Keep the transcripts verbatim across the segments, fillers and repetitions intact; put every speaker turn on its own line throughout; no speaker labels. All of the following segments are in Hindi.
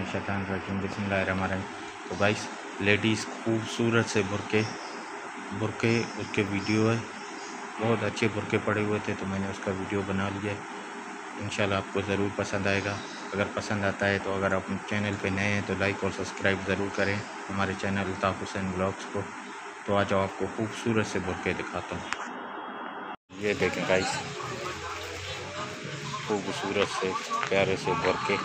शैतानिर्रजीम बिस्मिल्लाहिर्रहमानिर्रहीम। तो गाइस लेडीज़ खूबसूरत से बुरके बुरके उसके वीडियो है, बहुत अच्छे बुरके पड़े हुए थे तो मैंने उसका वीडियो बना लिया है। इंशाल्लाह आपको ज़रूर पसंद आएगा। अगर पसंद आता है तो अगर आप चैनल पे नए हैं तो लाइक और सब्सक्राइब ज़रूर करें हमारे चैनल अल्ताफ़ हुसैन ब्लॉग्स को। तो आज आपको खूबसूरत से बुरके दिखाता हूँ। ये देखें गाइस, खूबसूरत से प्यारे से बुरके,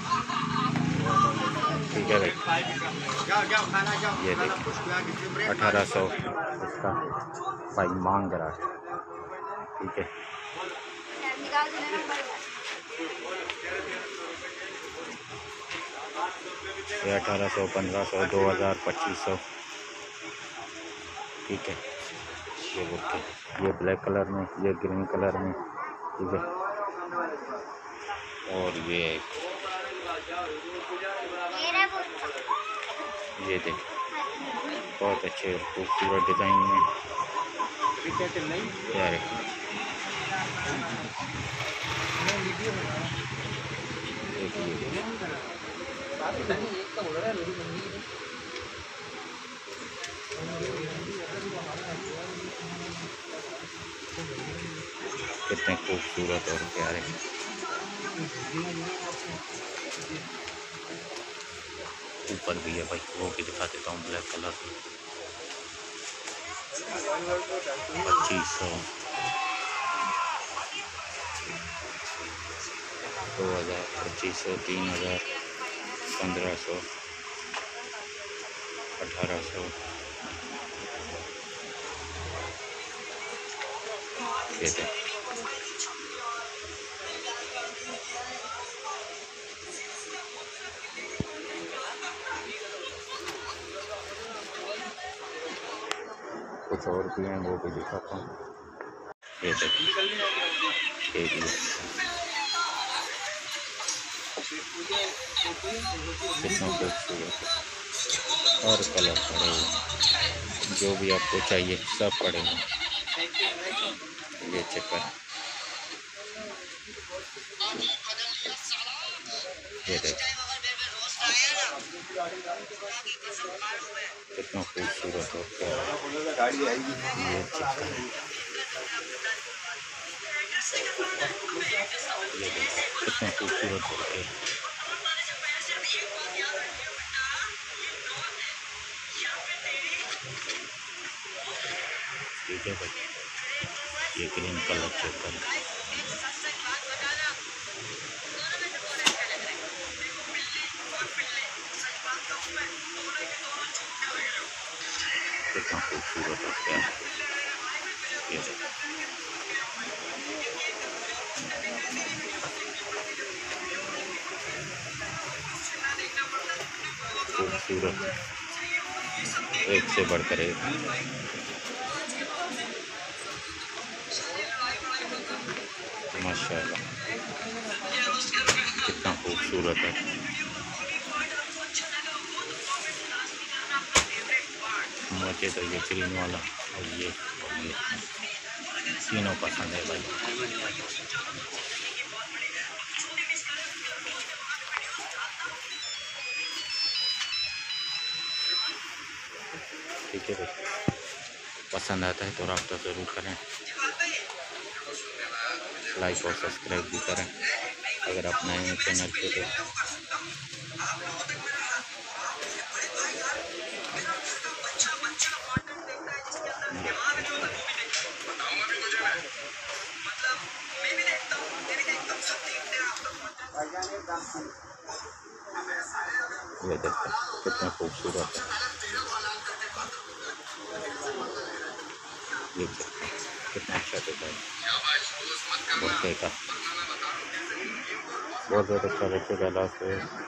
ठीक है भाई। ये देखें अठारह सौ इसका भाई मांग रहा है, ठीक है। ये अठारह सौ, पंद्रह सौ, दो हज़ार, पच्चीस सौ, ठीक है। ये बुरके, ये ब्लैक कलर में, ये ग्रीन कलर में, ठीक है। और ये ये देखें बहुत अच्छे खूबसूरत डिज़ाइन में प्यारे। कितने खूबसूरत और प्यारे। ऊपर भी है भाई, वो भी दिखा देता हूँ ब्लैक कलर में। पच्चीस सौ, दो हज़ार, पच्चीस सौ, तीन हज़ार, पंद्रह सौ, अठारह सौ, ये देख कुछ और भी हैं, वो भी दिखाता हूँ। ये देख ये भी कितना खूबसूरत है, और कलर पड़े हुए, जो भी आपको चाहिए सब पड़े हैं। ये चेक करें, ये देख कितना खूबसूरत होता है। ये चेक करें, ये देख कितना खूबसूरत होता है। ठीक है भाई, ये ग्रीन कलर चेक करें, कितना खूबसूरत होता है। ये खूबसूरत, एक से बढ़कर एक। माशाल्लाह कितना खूबसूरत है। मुझे तो ये ग्रीन वाला और ये और ये तीनों पसंद है भाई। ठीक है भाई, पसंद आता है तो रब्ता ज़रूर करें, लाइक और सब्सक्राइब भी करें अगर आप नए हैं चैनल पे तो। ये देखते कितना खूबसूरत है, ये कितना अच्छा डिज़ाइन बुरके का, बहुत ज़्यादा अच्छा लगेगा।